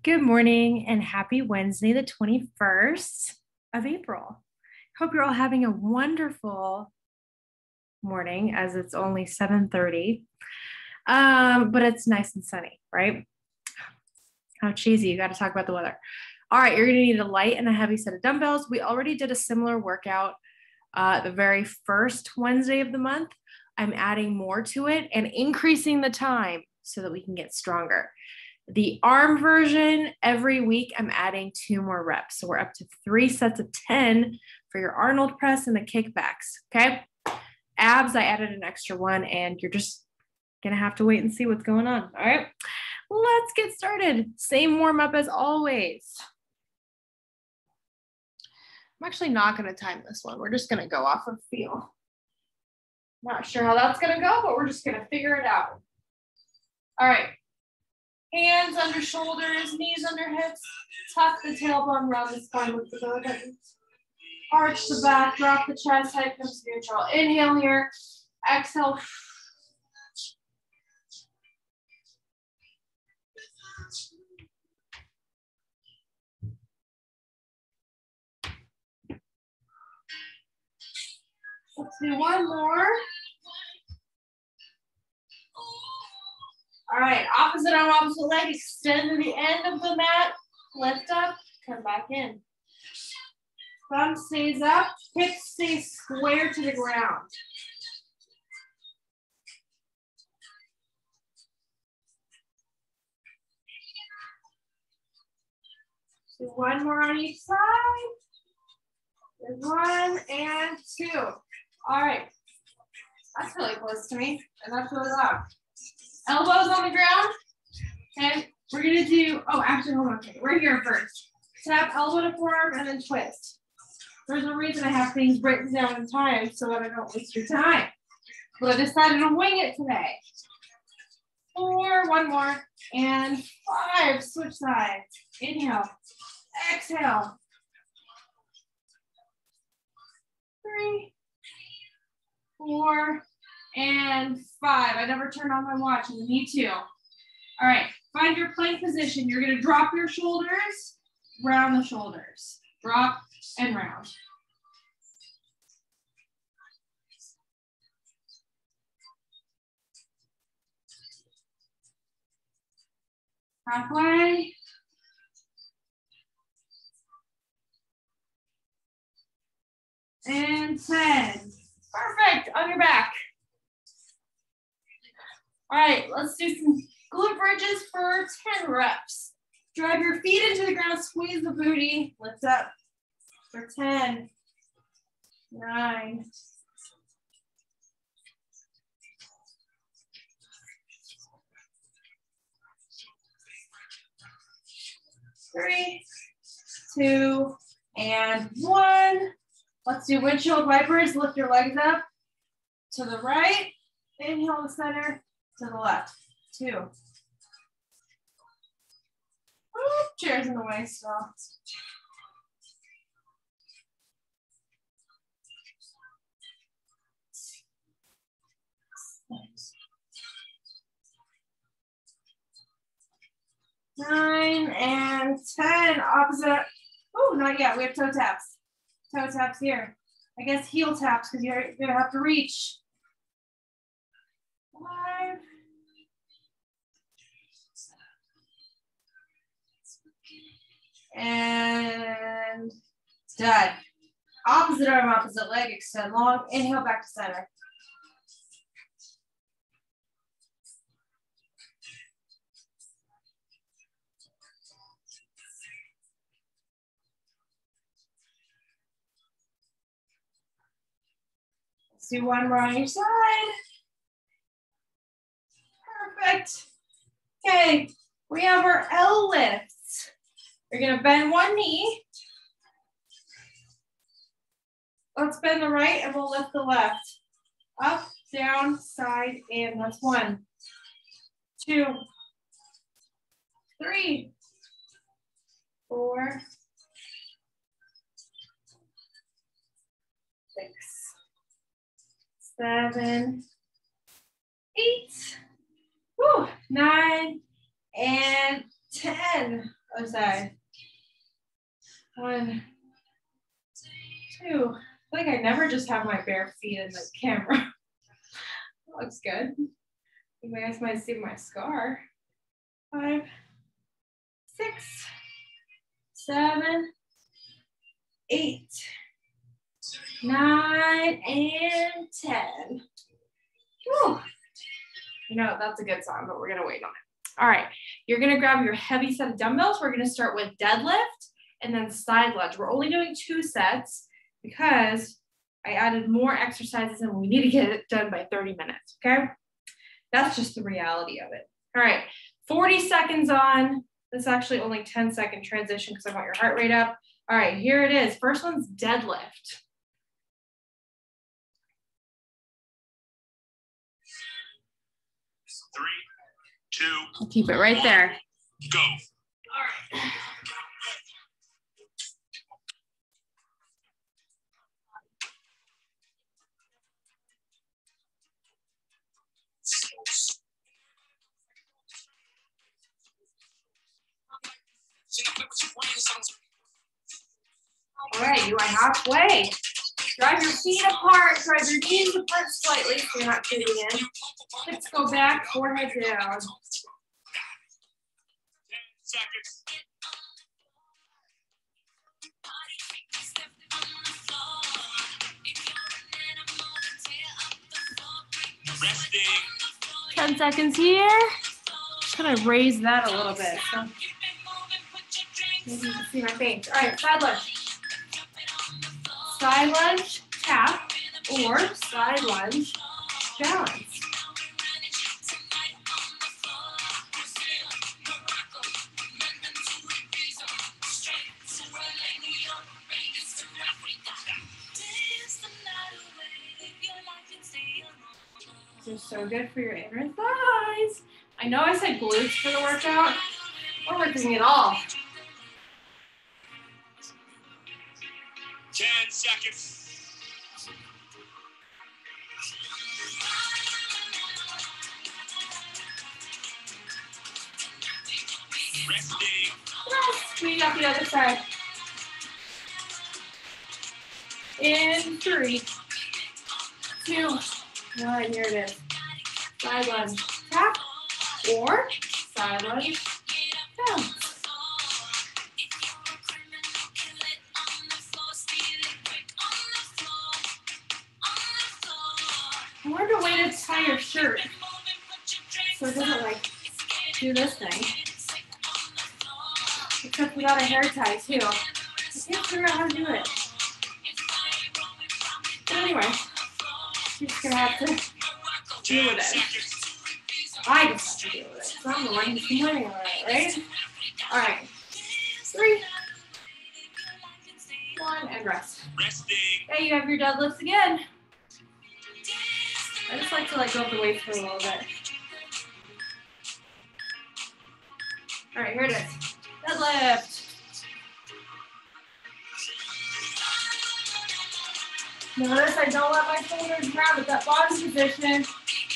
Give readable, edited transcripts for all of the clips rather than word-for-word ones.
Good morning and happy Wednesday, the 21st of April. Hope you're all having a wonderful morning as it's only 7:30, but it's nice and sunny, right? How cheesy, you got to talk about the weather. All right, you're going to need a light and a heavy set of dumbbells. We already did a similar workout the very first Wednesday of the month. I'm adding more to it and increasing the time so that we can get stronger. The arm version, every week I'm adding 2 more reps. So we're up to 3 sets of 10 for your Arnold press and the kickbacks, okay? Abs, I added an extra one and you're just gonna have to wait and see what's going on, all right? Let's get started. Same warm up as always. I'm actually not gonna time this one. We're just gonna go off of feel. Not sure how that's gonna go, but we're just gonna figure it out. All right. Hands under shoulders, knees under hips, tuck the tailbone, round the spine with the belly button. Arch the back, drop the chest, head comes to neutral. Inhale here, exhale. Let's do one more. All right, opposite arm, opposite leg, extend to the end of the mat, lift up, come back in. Thumb stays up, hips stay square to the ground. Do one more on each side. There's 1 and 2. All right, that's really close to me, and that's really loud. Elbows on the ground. Okay, we're gonna do, actually, hold on, okay, we're here first. Tap elbow to forearm and then twist. There's a reason I have things written down in time so that I don't waste your time. But I decided to wing it today. 4, 1 more, and 5, switch sides. Inhale, exhale. 3, 4, and 5. I never turned on my watch, and me too. All right, find your plank position. You're gonna drop your shoulders, round the shoulders. Drop and round. Halfway. And 10. Perfect, on your back. All right, let's do some glute bridges for 10 reps. Drive your feet into the ground, squeeze the booty, lift up for 10, 9, 3, 2, and 1. Let's do windshield wipers. Lift your legs up to the right. Inhale to center, to the left. 2. Ooh, chair's in the way still. Nine and 10. Opposite. Oh, not yet. We have toe taps. Toe taps here. I guess heel taps because you're going to have to reach. 5. And done. Opposite arm, opposite leg, extend long. Inhale back to center. Let's do one more on each side. Perfect. Okay, we have our L lifts. You're gonna bend one knee. Let's bend the right and we'll lift the left. Up, down, side, and that's 1, 2, 3, 4, 6, 7, 8, 9, and 10. Other side. 1, 2. I feel like I never just have my bare feet in the camera. That looks good. You guys might see my scar. 5, 6, 7, 8, 9, and 10. Whew. You know, that's a good song, but we're gonna wait on it. All right, you're gonna grab your heavy set of dumbbells. We're gonna start with deadlift and then side lunge. We're only doing 2 sets because I added more exercises and we need to get it done by 30 minutes, okay? That's just the reality of it. All right, 40 seconds on. This is actually only 10-second transition because I want your heart rate up. All right, here it is. First one's deadlift. Three, two. I'll keep it right there. Go. All right. All right, you are halfway. Drive your feet apart, drive your knees apart slightly so you're not fitting in. Hips go back, forehead down. 10 seconds. Resting. 10 seconds here. Just gonna raise that a little bit. So maybe you can see my face. All right, side lunge. Side lunge, tap, or side lunge, balance. This is so good for your inner thighs. I know I said glutes for the workout. We're working it all. 10 seconds. Resting. Rest. We got the other side. In 3, 2, 1. Here it is. Side lunge, tap, or side lunge, down. I wonder a way to tie your shirt so it doesn't like do this thing. Except without a hair tie too. I can't figure out how to do it. But anyway, you're just gonna have to deal with it. I just have to deal with it. So I'm the one who's complaining about it, right? All right. 3, 1, and rest. Resting. Hey, you have your deadlifts again. I just like to let go of the weights for a little bit. All right, here it is. Deadlift. Notice I don't let my shoulders grab at that bottom position.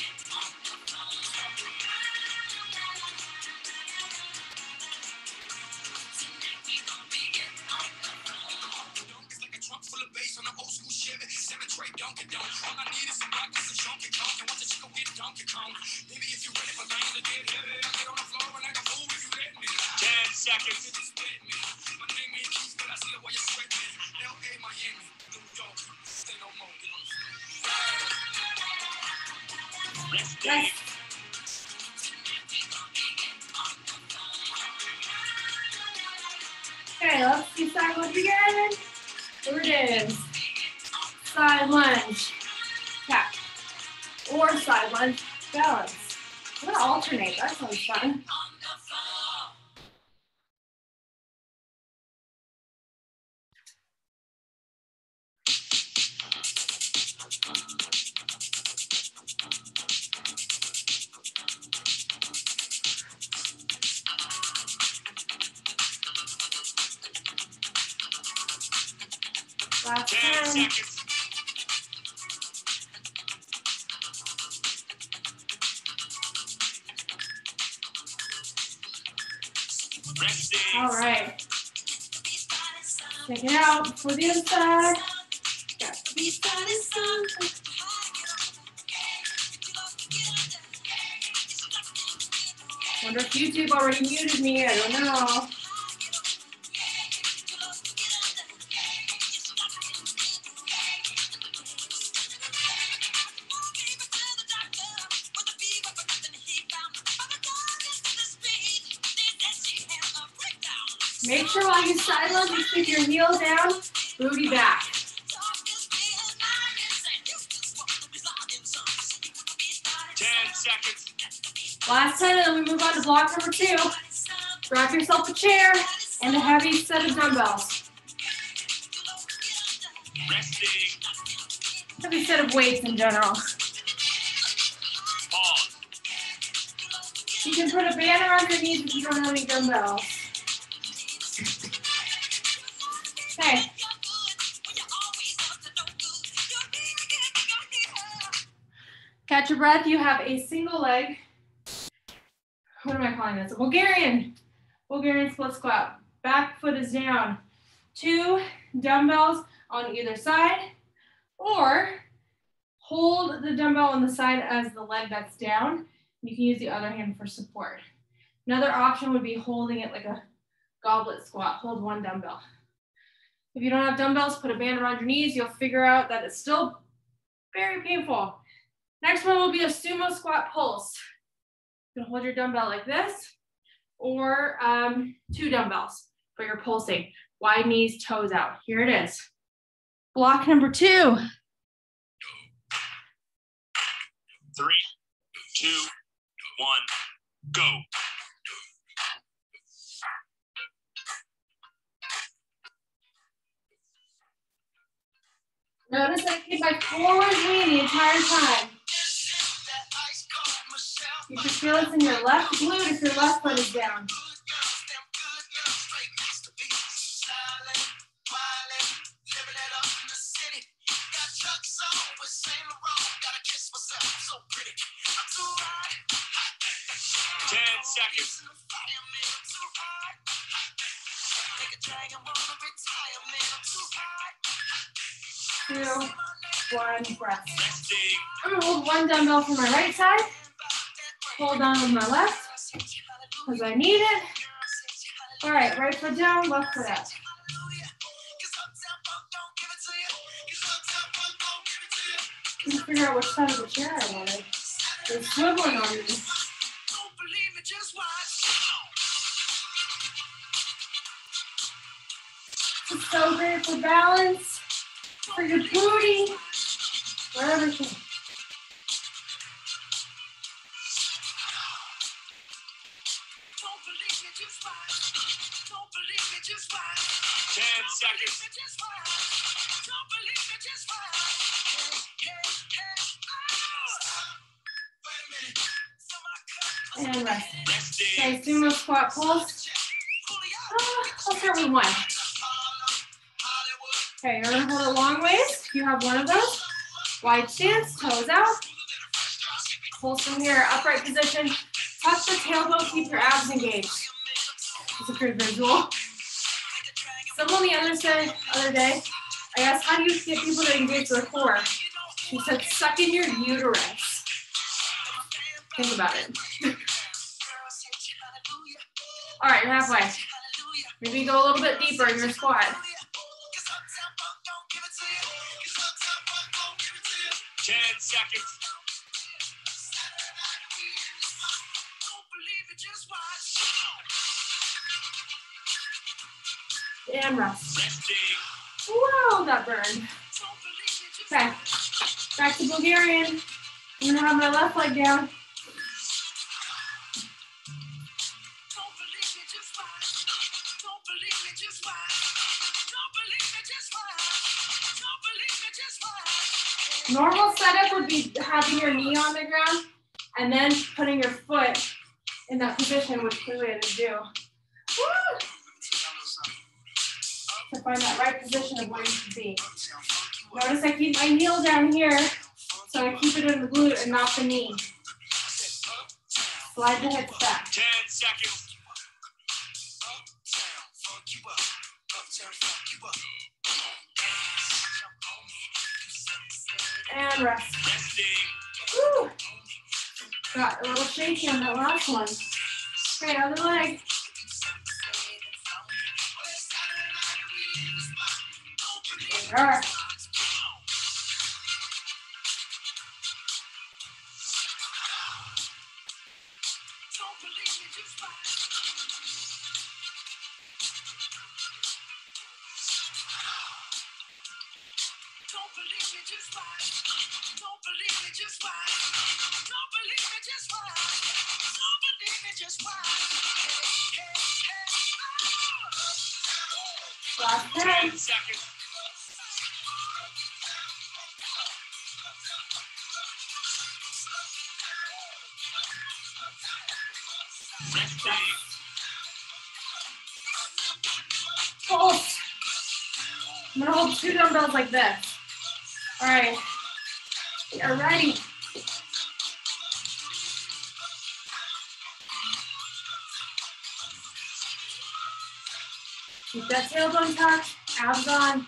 Yes. Okay, let's do side lunge again. Here it is. Side lunge, tap, or side lunge, balance. I'm gonna alternate, that sounds fun. Last 10 seconds. Resting. All right. Check it out for the other side. Wonder if YouTube already muted me. I don't know. Make sure while you side lunge, you keep your heel down, booty back. 10 seconds. Last 10, and then we move on to block number 2. Grab yourself a chair and a heavy set of dumbbells. Resting. Heavy set of weights in general. Pause. You can put a band around your knees if you don't have any dumbbells. Okay. Catch your breath. You have a single leg. What am I calling this? A Bulgarian split squat. Back foot is down. 2 dumbbells on either side, or hold the dumbbell on the side as the leg that's down. You can use the other hand for support. Another option would be holding it like a goblet squat. Hold 1 dumbbell. If you don't have dumbbells, put a band around your knees. You'll figure out that it's still very painful. Next one will be a sumo squat pulse. You can hold your dumbbell like this, or 2 dumbbells for your pulsing. Wide knees, toes out. Here it is. Block number 2. 3, 2, 1, go. Notice that I keep my forward lean the entire time. You should feel this in your left glute if your left foot is down. Seconds. 2, 1, breath. Resting. I'm gonna hold 1 dumbbell for my right side. Hold on with my left, because I need it. All right, right foot down, left foot up. I'm gonna figure out which side of the chair I wanted. They're swiveling on me. It's so great for balance, for your booty, for everything. Seconds. And rest. Okay, sumo squat pulse. I'll start with 1. Okay, you're gonna hold a long waist. You have 1 of those. Wide stance, toes out. Pulse from here, upright position. Tuck the tailbone, keep your abs engaged. It's a good visual. Someone the other day, I asked, how do you get people to engage their core? She said, suck in your uterus. Think about it. All right, you're halfway. Maybe go a little bit deeper in your squat. 10 seconds. And rest. Resting. Whoa, that burned. Okay, back to Bulgarian. I'm gonna have my left leg down. Normal setup would be having your knee on the ground and then putting your foot in that position, which clearly I didn't do. Woo! To find that right position of where you should be. Notice I keep my heel down here, so I keep it in the glute and not the knee. Slide the hips back. 10 seconds. And rest. Woo. Got a little shaky on that last one. Okay, other leg. There we are. Last 10 seconds. Resting. Pulse. I'm gonna hold 2 dumbbells like this. All right, we are ready. Keep that tailbone tucked, abs on.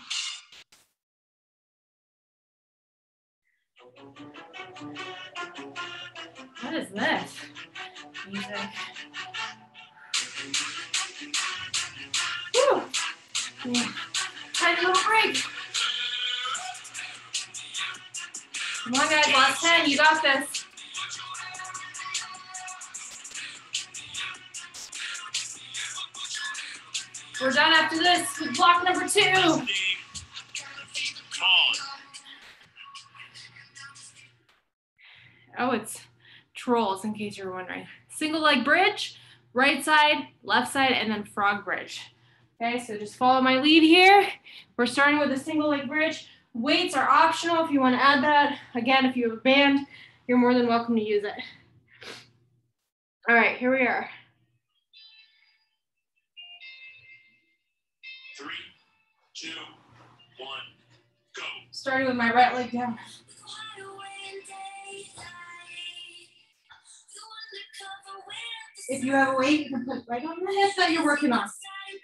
What is this? Music. Woo! Yeah. Tiny little break. Come on, guys, last 10, you got this. We're done after this with block number 2. Oh, it's trolls, in case you're wondering. Single leg bridge, right side, left side, and then frog bridge. Okay, so just follow my lead here. We're starting with a single leg bridge. Weights are optional if you want to add that. Again, if you have a band, you're more than welcome to use it. All right, here we are. 3, 2, 1, go. Starting with my right leg down. If you have a weight, you can put right on the hip that you're working on.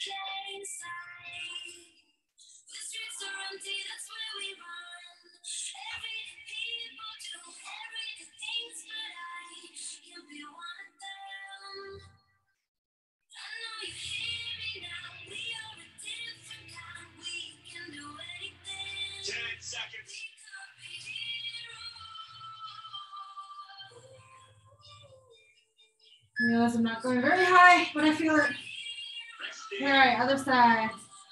I realize I'm not going very high, but I feel it. All right, other side.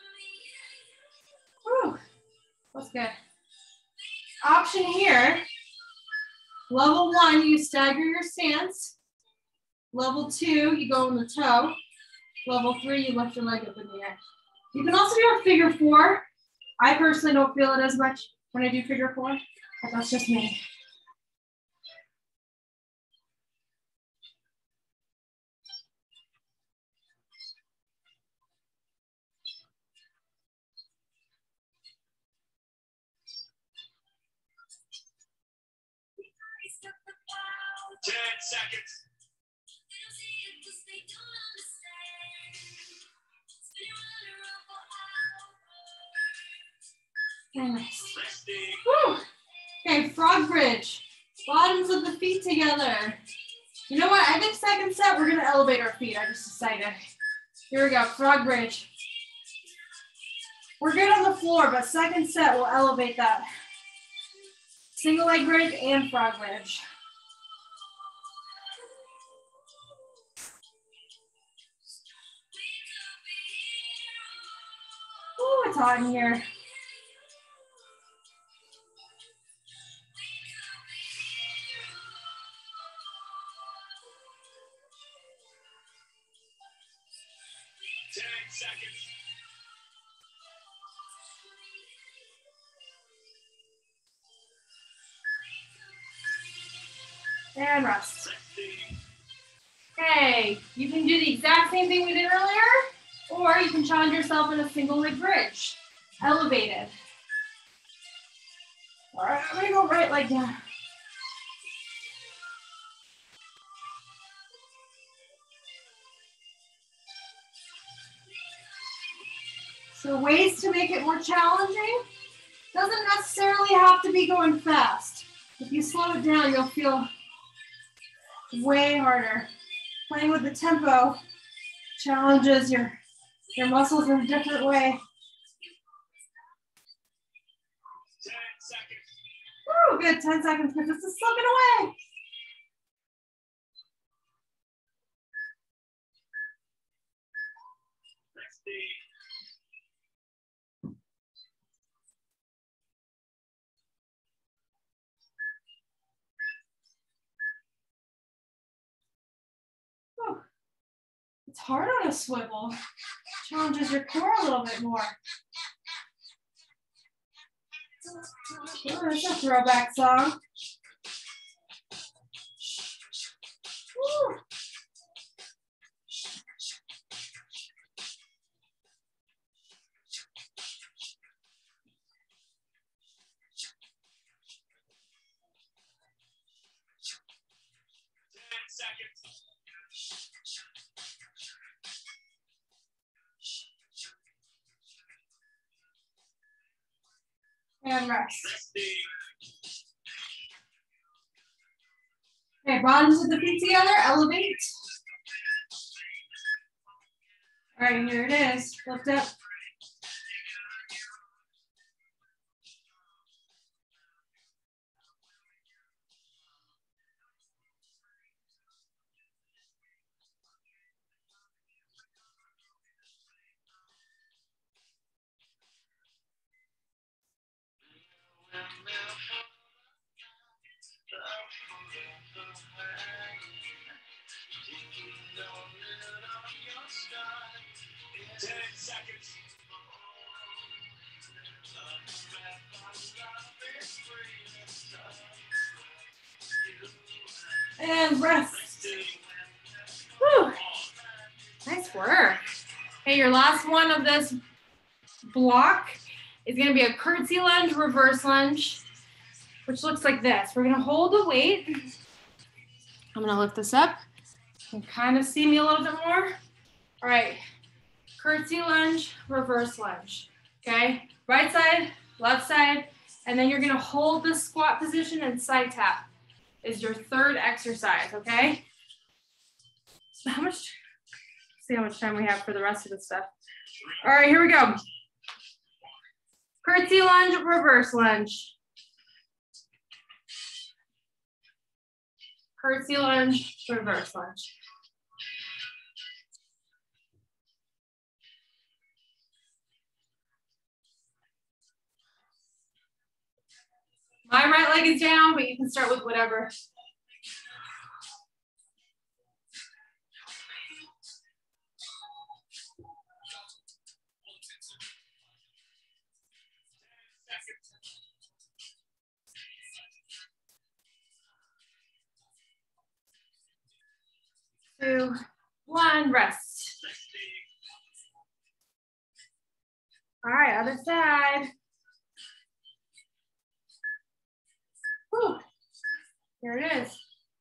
Whew, that's good. Option here, level 1, you stagger your stance. Level 2, you go on the toe. Level 3, you lift your leg up in the air. You can also do a figure 4. I personally don't feel it as much when I do figure 4, but that's just me. Seconds. Nice. Woo. Okay, frog bridge. Bottoms of the feet together. You know what? I think second set, we're going to elevate our feet. I just decided. Here we go, frog bridge. We're good on the floor, but second set, we'll elevate that. Single leg bridge and frog bridge. Ooh, it's hot in here. And rest. Okay, you can do the exact same thing we did earlier, or you can challenge yourself in a single leg bridge, elevated. All right, I'm gonna go right leg down. So ways to make it more challenging. Doesn't necessarily have to be going fast. If you slow it down, you'll feel way harder. Playing with the tempo challenges your muscles in a different way. 10 seconds. Woo, good, 10 seconds, because this is slipping away. Resting. Whew. It's hard on a swivel. Challenges your core a little bit more. Oh, that's a throwback song. Woo. And rest. Resting. Okay, bottoms of the feet together, elevate. All right, here it is. Lift up. And rest. Whew. Nice work. Okay, your last one of this block is going to be a curtsy lunge, reverse lunge, which looks like this. We're going to hold the weight. I'm going to lift this up. You can kind of see me a little bit more. All right, curtsy lunge, reverse lunge. Okay, right side, left side, and then you're going to hold the squat position and side tap is your third exercise, okay? So see how much time we have for the rest of the stuff. All right, here we go. Curtsy lunge, reverse lunge. Curtsy lunge, reverse lunge. My right leg is down, but you can start with whatever. Two, one, rest. All right, other side. Whew. Here it is.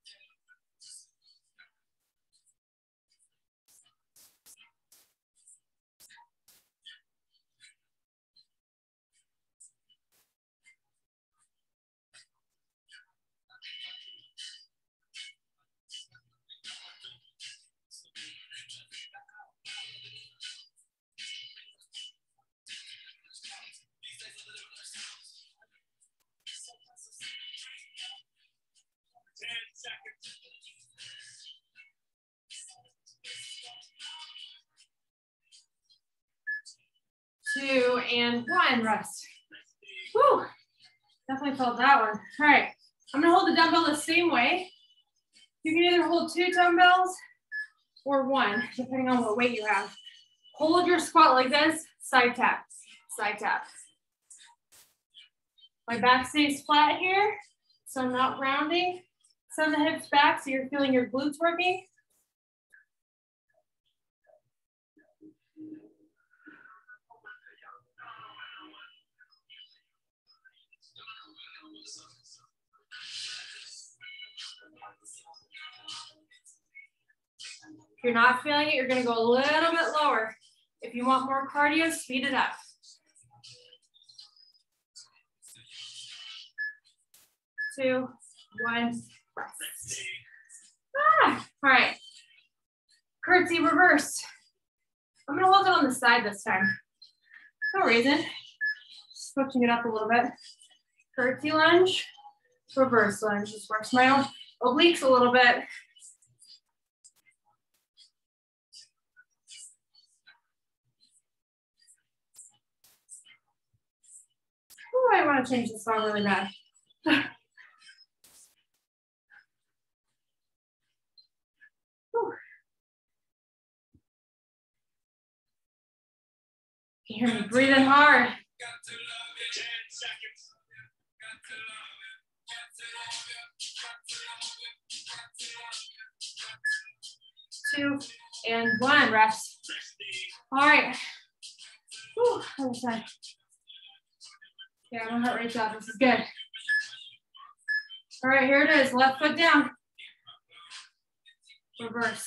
Two and one, rest. Whew. Definitely felt that one. All right, I'm gonna hold the dumbbell the same way. You can either hold 2 dumbbells or 1, depending on what weight you have. Hold your squat like this, side tap, side tap. My back stays flat here, so I'm not rounding. Send the hips back so you're feeling your glutes working. If you're not feeling it, you're gonna go a little bit lower. If you want more cardio, speed it up. 2, 1, rest. All right. Curtsy reverse. I'm gonna hold it on the side this time. No reason. Switching it up a little bit. Curtsy lunge, reverse lunge. Just works my obliques a little bit. Oh, I want to change the song really bad. You hear me breathing hard. 10 seconds. 2 and 1, rest. All right. Whew, other side. Yeah, my heart rate's up. This is good. All right, here it is. Left foot down. Reverse.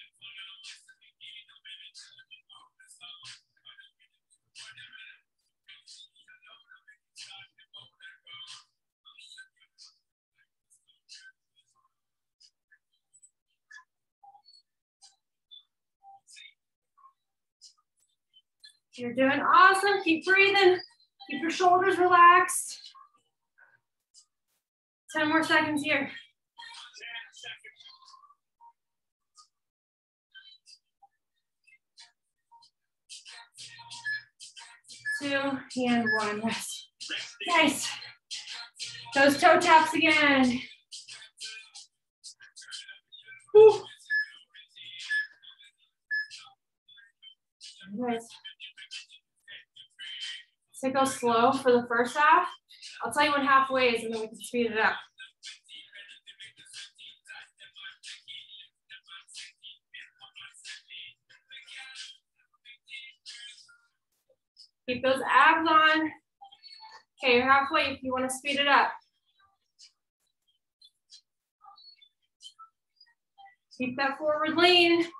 You're doing awesome. Keep breathing. Keep your shoulders relaxed. 10 more seconds here. 10 seconds. 2 and 1, rest. Nice. Those toe taps again. Whew. Nice. So go slow for the first half. I'll tell you when halfway is and then we can speed it up. Keep those abs on. Okay, you're halfway if you want to speed it up. Keep that forward lean. 10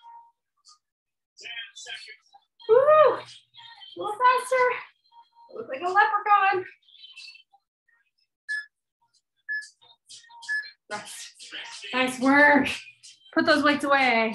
seconds. Woo! A little faster. Looks like a leprechaun. Rest. Nice work. Put those weights away.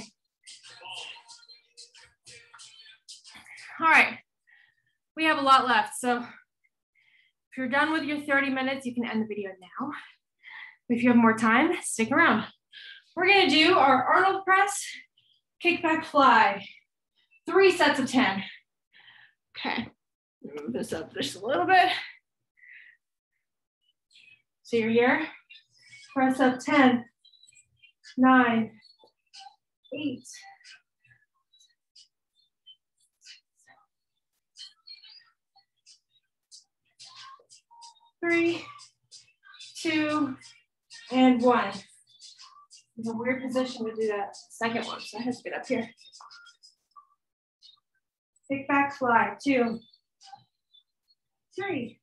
All right. We have a lot left. So if you're done with your 30 minutes, you can end the video now. If you have more time, stick around. We're going to do our Arnold press, kickback fly. 3 sets of 10. Okay. Move this up just a little bit. So you're here. Press up 10, 9, 8, 3, 2, and 1. It's a weird position to do that second one, so I have to get up here. Kick back, fly. 2, 3.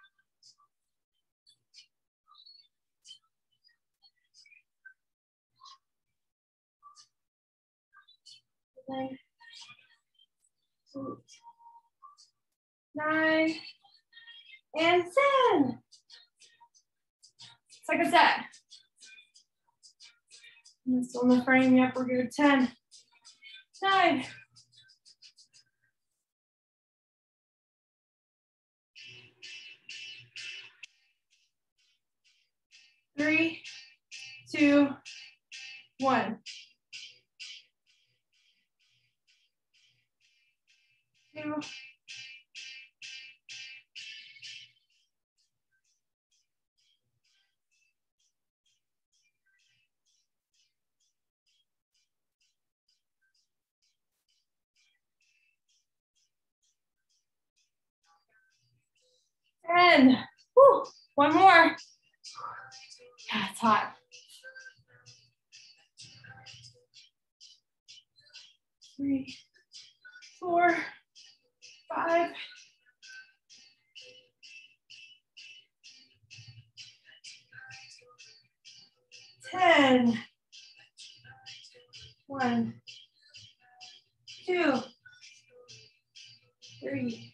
Seven, 8, 9, and 10. Second set. This on the frame, yep, we're good. 10, 9. 3, 2, 1. 2. And whew, one more. God, it's hot. 3, 4, 5. 10. 1, 2, 3.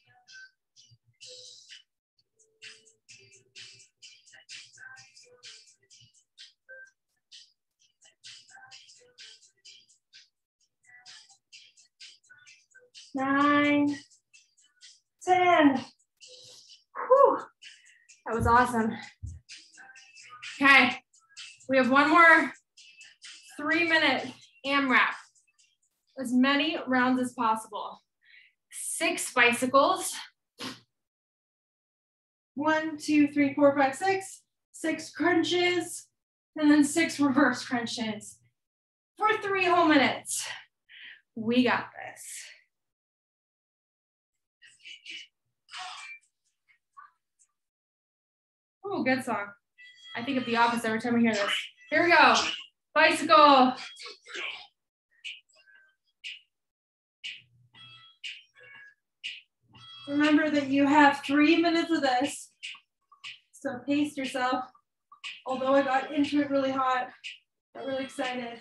Nine, 10. Whew. That was awesome. Okay, we have one more 3-minute AMRAP. As many rounds as possible. 6 bicycles. 1, 2, 3, 4, 5, 6. 6 crunches, and then 6 reverse crunches for 3 whole minutes. We got this. Oh, good song. I think of The Office every time I hear this. Here we go. Bicycle. Remember that you have 3 minutes of this. So pace yourself. Although I got into it really hot, got really excited.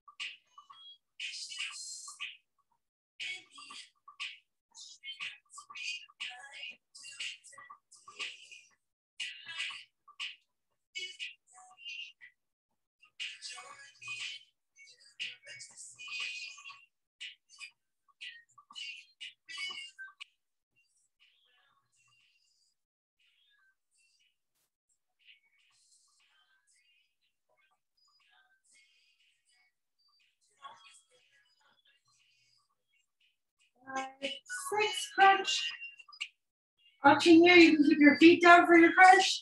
Six crunch. Watching here, you can keep your feet down for your crunch.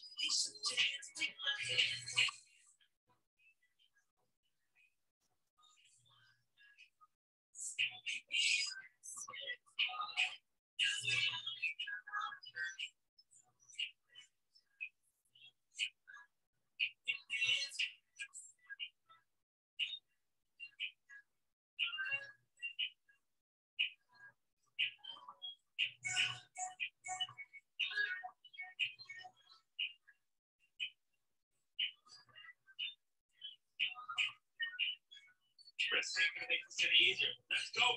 Makes it easier. Let's go.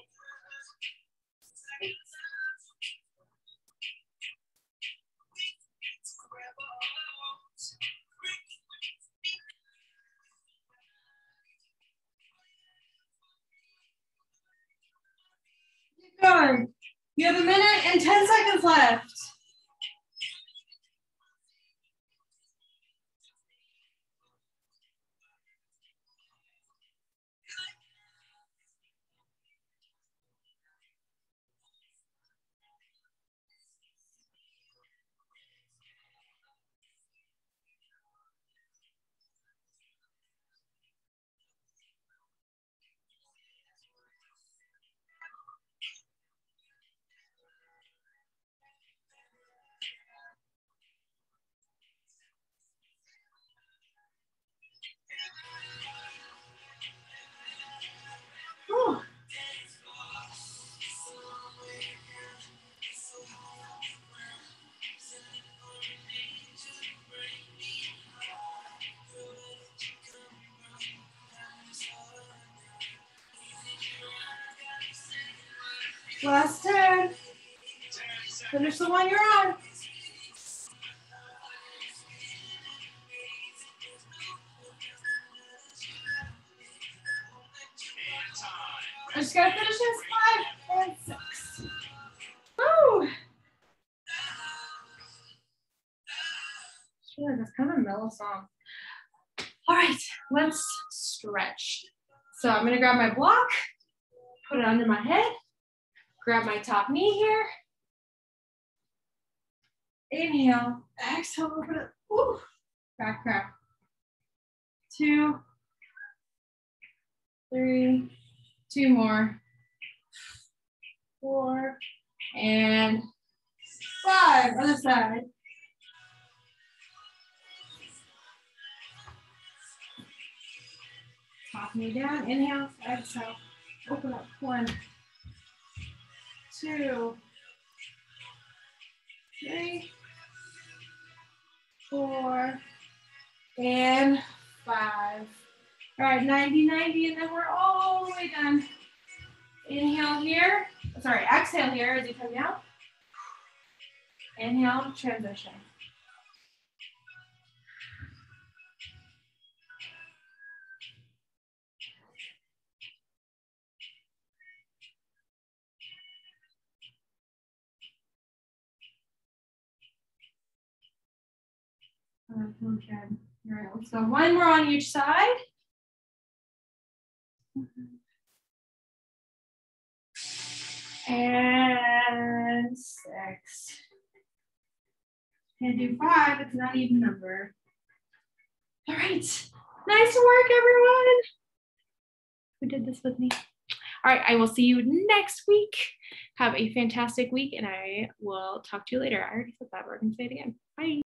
Keep going. You have 1 minute and 10 seconds left. Whew. Last 10. Finish the one you're on. I just gotta finish this. 5 and 6. Woo! Sure, that's kind of a mellow song. All right, let's stretch. So I'm gonna grab my block, put it under my head, grab my top knee here. Inhale, exhale, open it. Ooh, back crab. 2, 3, 2 more. 4, and 5. Other side. Top knee down. Inhale, exhale. Open up. 1, 2, 3, 4, and 5. All right, 90, 90, and then we're all the way done. Inhale here, Sorry, exhale here as you come down. Inhale, transition. Okay. All right, let's go one more on each side. And 6. Can't do 5, it's not even number. All right, nice work, everyone. Who did this with me? All right, I will see you next week. Have a fantastic week, and I will talk to you later. I already said that, but we're gonna say it again. Bye.